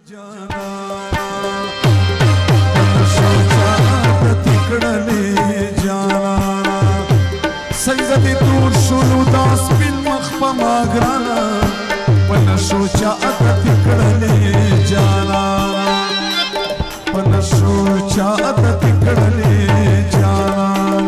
जाना सोचा तिकडले जाना संगती दूर शुलू दास बिन मखपा मागराना पण सोचा तिकडले जाना पण सोचा तिकडले जाना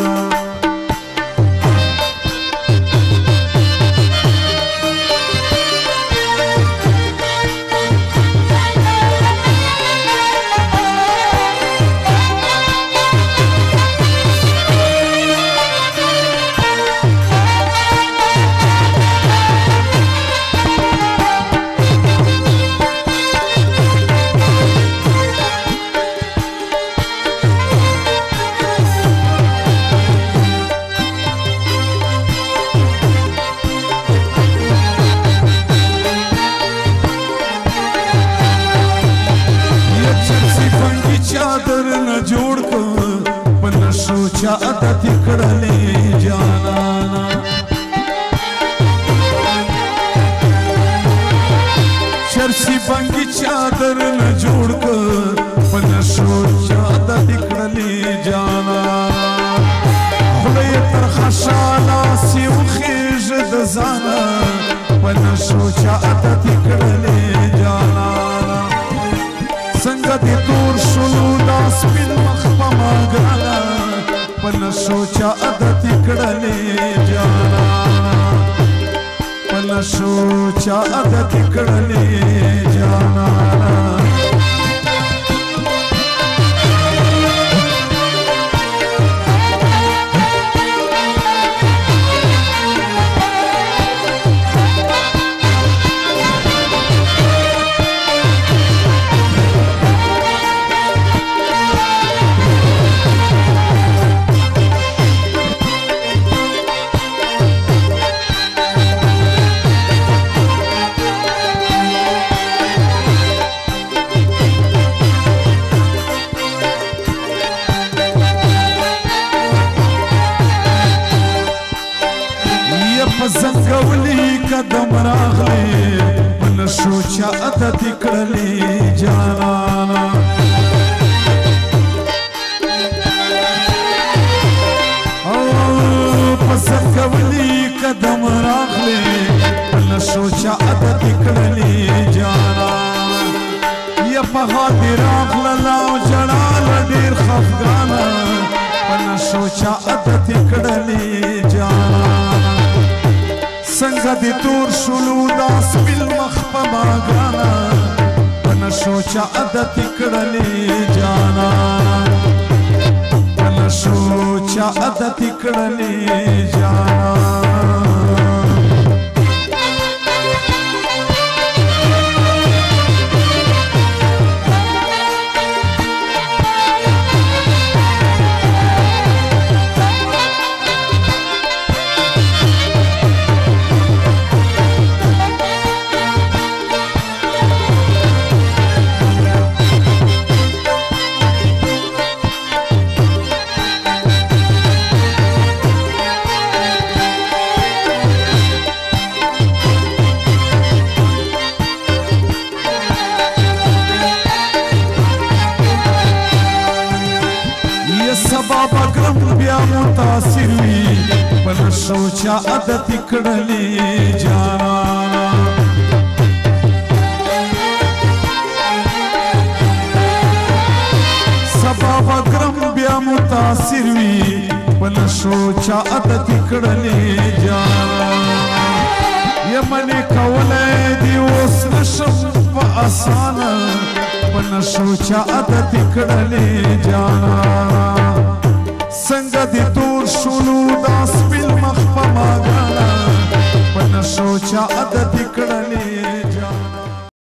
चादर न जोड़ को पण सोचा आता तिकडले जाना चरसी बंगी चादर न जोड़ को पण सोचा आता तिकडले जाना खुले तरखशाला सिव खिज दजाना पण सोचा आता तिकडले जाना संगती दूर शुलू दास बिन मखपा मागराना पण सोचा आता तिकडले जाना पण सोचा आता तिकडले जाना زنګولي قدم راغلي من سوچا اته تکړلې جانا او زنګولي قدم راغلي من سوچا اته تکړلې جانا یا په هدي راغله او جړال ډیر خفګانا من سوچا اته تکړلې جانا संगती दूर शुलू दास बिन मखपा मागराना पण सोचा आता तिकडले जाना पण सोचा आता तिकडले जाना बाबा ग्रम ब्या मुतासिर हुई पण सोचा आता तिकडले जाना बाबा ग्रम ब्या मुतासिर हुई पण सोचा आता तिकडले जाना ये मने कवले दिवस नशम आसाना पण सोचा आता तिकडले जाना संगती दूर शुलू दास बिन मखपा मागराना पण सोचा आता तिकडले